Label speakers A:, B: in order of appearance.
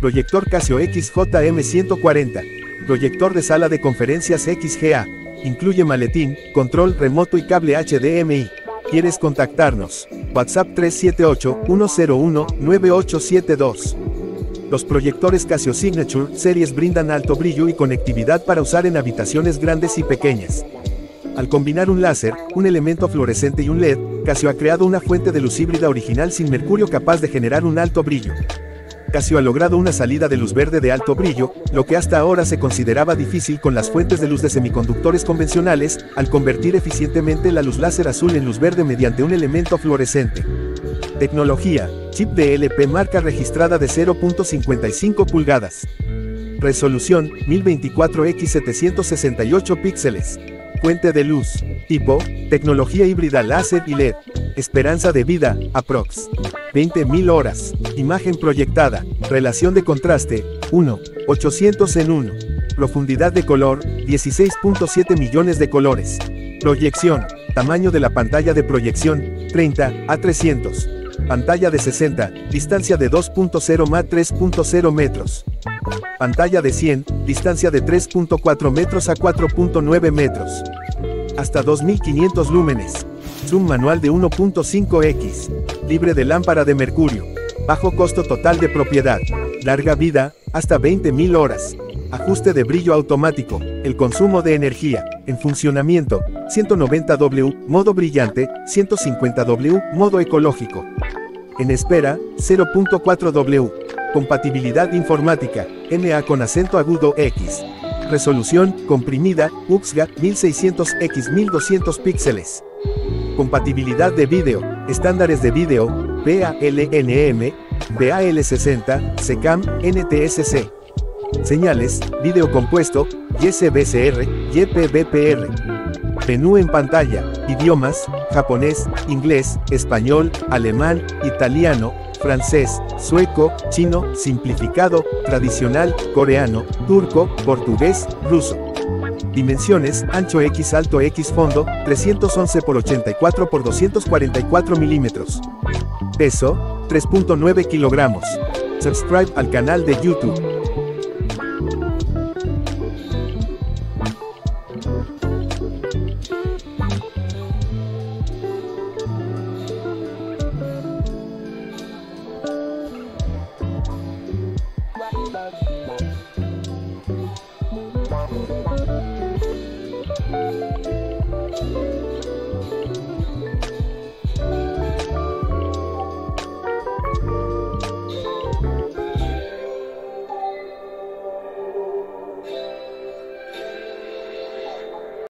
A: Proyector Casio XJM140. Proyector de sala de conferencias XGA. Incluye maletín, control remoto y cable HDMI. ¿Quieres contactarnos? WhatsApp 378-101-9872. Los proyectores Casio Signature Series brindan alto brillo y conectividad para usar en habitaciones grandes y pequeñas. Al combinar un láser, un elemento fluorescente y un LED, Casio ha creado una fuente de luz híbrida original sin mercurio capaz de generar un alto brillo. Casio ha logrado una salida de luz verde de alto brillo, lo que hasta ahora se consideraba difícil con las fuentes de luz de semiconductores convencionales, al convertir eficientemente la luz láser azul en luz verde mediante un elemento fluorescente. Tecnología: chip DLP marca registrada de 0.55 pulgadas. Resolución: 1024x768 píxeles. Fuente de luz: tipo, tecnología híbrida láser y LED. Esperanza de vida, aprox. 20.000 horas. Imagen proyectada. Relación de contraste, 1:800 en 1. Profundidad de color, 16.7 millones de colores. Proyección. Tamaño de la pantalla de proyección, 30x300. Pantalla de 60, distancia de 2.0 más 3.0 metros. Pantalla de 100, distancia de 3.4 metros a 4.9 metros. Hasta 2500 lúmenes. Zoom manual de 1.5x. Libre de lámpara de mercurio. Bajo costo total de propiedad. Larga vida, hasta 20.000 horas. Ajuste de brillo automático. El consumo de energía. En funcionamiento, 190W, modo brillante, 150W, modo ecológico. En espera, 0.4W. Compatibilidad informática, MA con acento agudo X. Resolución, comprimida, UXGA, 1600x 1200 píxeles. Compatibilidad de vídeo, estándares de vídeo, PALNM, PAL60, SECAM, NTSC. Señales, vídeo compuesto, YSBCR, YPBPR. Menú en pantalla, idiomas, japonés, inglés, español, alemán, italiano, francés, sueco, chino, simplificado, tradicional, coreano, turco, portugués, ruso. Dimensiones: ancho X, alto X, fondo, 311 x 84 x 244 milímetros. Peso, 3.9 kilogramos. Subscribe al canal de YouTube.